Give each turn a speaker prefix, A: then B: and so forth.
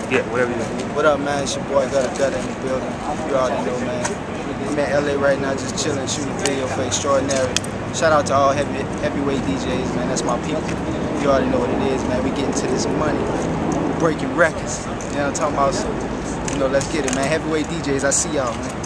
A: Yeah, whatever you do.
B: What up, man? It's your boy Gudda Gudda in the building. You already know, man. I'm in LA right now, just chilling, shooting a video for Extraordinary. Shout out to all heavyweight DJs, man. That's my people. You already know what it is, man. We getting to this money, breaking records. You know what I'm talking about? So, you know, let's get it, man. Heavyweight DJs, I see y'all, man.